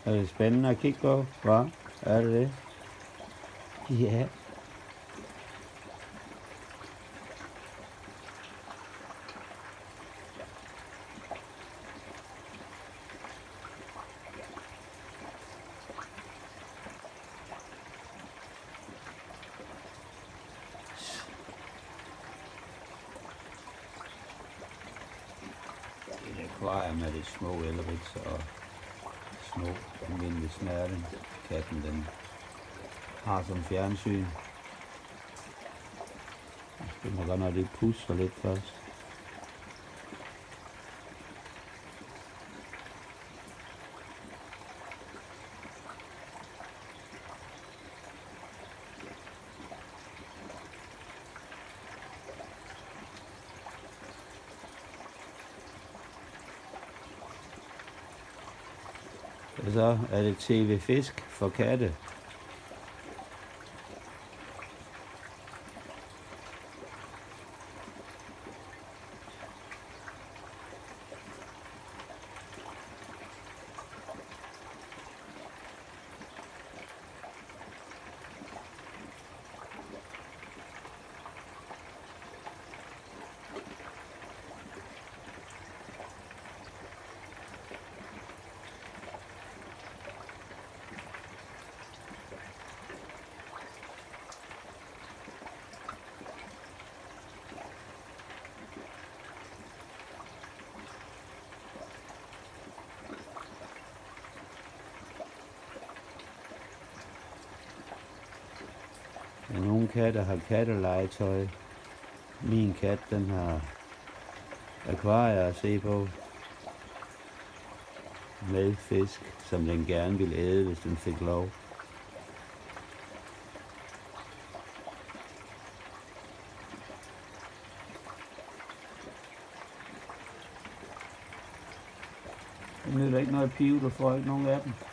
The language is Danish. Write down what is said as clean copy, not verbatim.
Er det spændende at kigge på? Hvad? Er det det? Ja. Det akvarium med de små elritser og små almindelige smerte. Katten den har som fjernsyn. Det må godt nok lige pusse lidt først. Og så er det TV Fisk for katte. Ja, nogle katte har kattelegetøj. Min kat, den har akvarier at se på. Med fisk, som den gerne ville æde, hvis den fik lov. Det nytter ikke noget pive, du får ikke nogen af dem.